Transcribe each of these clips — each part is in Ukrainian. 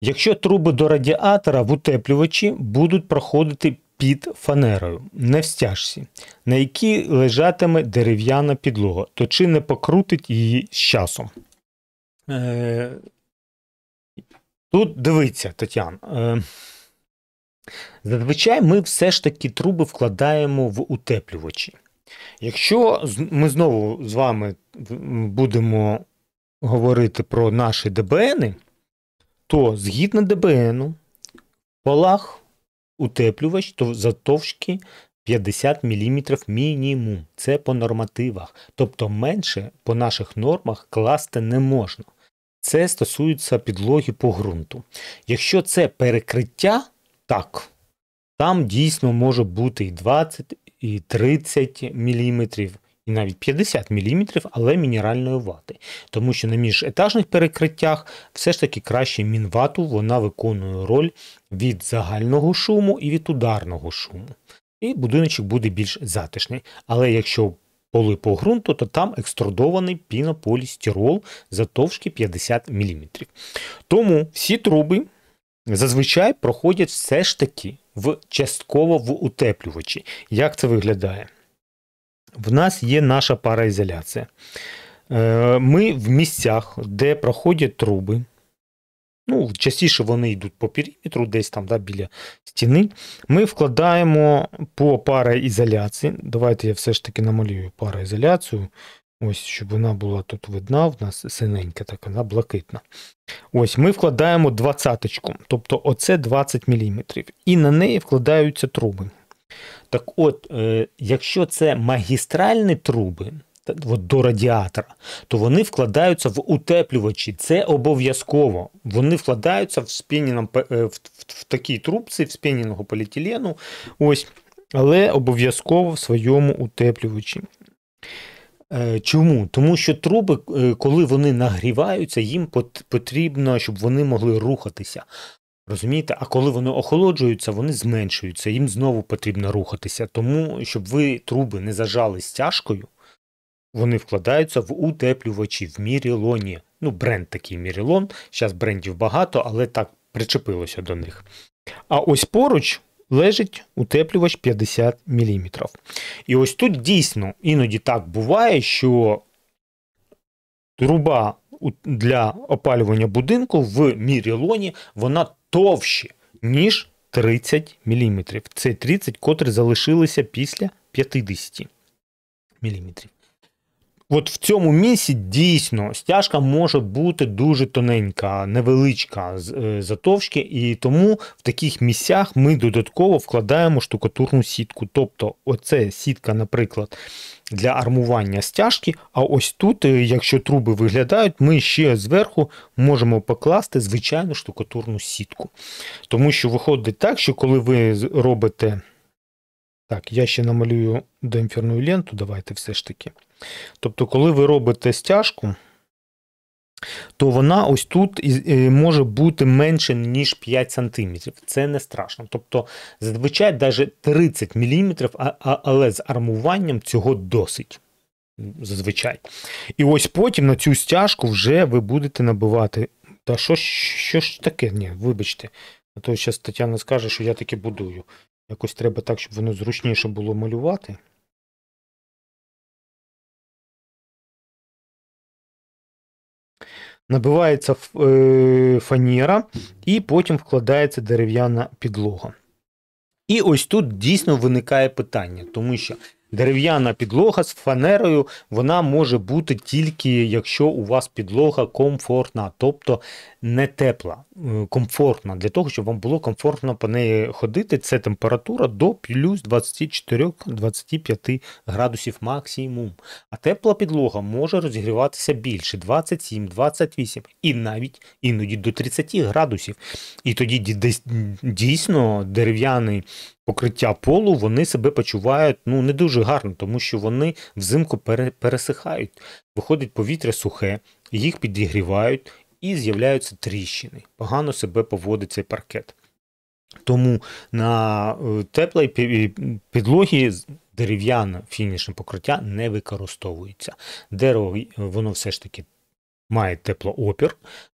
Якщо труби до радіатора в утеплювачі будуть проходити під фанерою, не в стяжці, на якій лежатиме дерев'яна підлога, то чи не покрутить її з часом? Тут дивіться, Тетяна. Зазвичай ми все ж таки труби вкладаємо в утеплювачі. Якщо ми знову з вами будемо говорити про наші ДБНи, то згідно ДБНу, в полах утеплювач то завтовшки 50 мм мінімум. Це по нормативах. Тобто менше по наших нормах класти не можна. Це стосується підлоги по ґрунту. Якщо це перекриття, так, там дійсно може бути і 20, і 30 мм, і навіть 50 мм, але мінеральної вати. Тому що на міжетажних перекриттях все ж таки краще мінвату, вона виконує роль від загального шуму і від ударного шуму. І будиночок буде більш затишний. Але якщо поли по ґрунту, то там екструдований пінополістирол завтовшки 50 мм. Тому всі труби зазвичай проходять все ж таки частково в утеплювачі. Як це виглядає? В нас є наша пароізоляція. Ми в місцях, де проходять труби, частіше вони йдуть по периметру, десь там біля стіни, ми вкладаємо по пароізоляції. Давайте я все ж таки намалюю пароізоляцію, ось, щоб вона була тут видна, в нас синенька така, вона блакитна. Ось, ми вкладаємо 20-ку, тобто оце 20 мм, і на неї вкладаються труби. Так от, якщо це магістральні труби, до радіатора, то вони вкладаються в утеплювачі. Це обов'язково. Вони вкладаються в такій трубці, в спіненого поліетилену, ось, але обов'язково в своєму утеплювачі. Чому? Тому що труби, коли вони нагріваються, їм потрібно, щоб вони могли рухатися. Розумієте? А коли вони охолоджуються, вони зменшуються, їм знову потрібно рухатися. Тому, щоб ви труби не зажали стяжкою, вони вкладаються в утеплювачі, в Мірілоні. Бренд такий Мірілон, зараз брендів багато, але так причепилося до них. А ось поруч лежить утеплювач 50 мм. І ось тут дійсно іноді так буває, що труба для опалювання будинку в Мірілоні, вона товще, ніж 30 мм. Це 30, котрі залишилися після 50 мм. От в цьому місці дійсно стяжка може бути дуже тоненька, невеличка затовшки, і тому в таких місцях ми додатково вкладаємо штукатурну сітку. Тобто оце сітка, наприклад, для армування стяжки, а ось тут, якщо труби виглядають, ми ще зверху можемо покласти звичайну штукатурну сітку. Тому що виходить так, що коли ви робите... Так, я ще намалюю демпферну ленту, давайте все ж таки. Тобто, коли ви робите стяжку, то вона ось тут може бути менше, ніж 5 см. Це не страшно. Тобто, зазвичай навіть 30 мм, але з армуванням цього досить. Зазвичай. І ось потім на цю стяжку вже ви будете набивати. Та що ж таке? Ні, вибачте. А то зараз Тетяна скаже, що я таки будую. Якось треба так, щоб воно зручніше було малювати. Набивається фанера і потім вкладається дерев'яна підлога. І ось тут дійсно виникає питання, тому що дерев'яна підлога з фанерою, вона може бути тільки, якщо у вас підлога комфортна, тобто не тепла, комфортна. Для того, щоб вам було комфортно по неї ходити, це температура до плюс 24-25 градусів максимум. А тепла підлога може розігріватися більше, 27, 28 і навіть іноді до 30 градусів. І тоді дійсно дерев'яний покриття полу, вони себе почувають не дуже гарно, тому що вони взимку пересихають. Виходить повітря сухе, їх підігрівають і з'являються тріщини. Погано себе поводить цей паркет. Тому на теплій підлогі дерев'яне фінішне покриття не використовується. Дерево, воно все ж таки має теплоопір,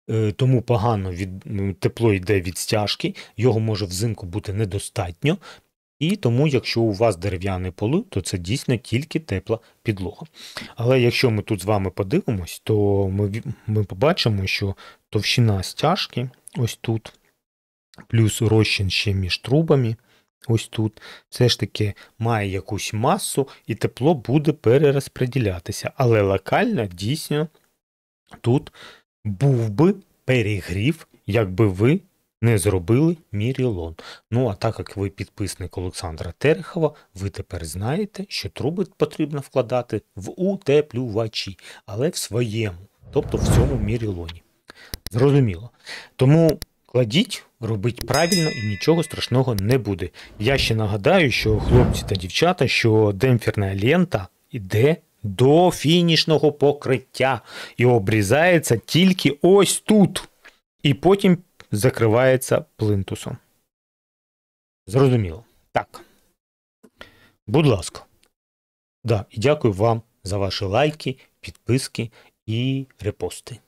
тому погано тепло йде від стяжки, його може взимку бути недостатньо. І тому, якщо у вас дерев'яний поли, то це дійсно тільки тепла підлога. Але якщо ми тут з вами подивимось, то ми побачимо, що товщина стяжки ось тут, плюс розчин ще між трубами, ось тут, все ж таки має якусь масу і тепло буде перерозподілятися. Але локально дійсно тут був би перегрів, якби ви не зробили мірілон. Ну, а так як ви підписник Олександра Терехова, ви тепер знаєте, що труби потрібно вкладати в утеплювачі, але в своєму, тобто в цьому мірілоні. Зрозуміло. Тому кладіть, робіть правильно і нічого страшного не буде. Я ще нагадаю, що хлопці та дівчата, що демпферна лента йде до фінішного покриття і обрізається тільки ось тут. І потім закривається плинтусом. Зрозуміло. Так. Будь ласка. Да, і дякую вам за ваші лайки, підписки і репости.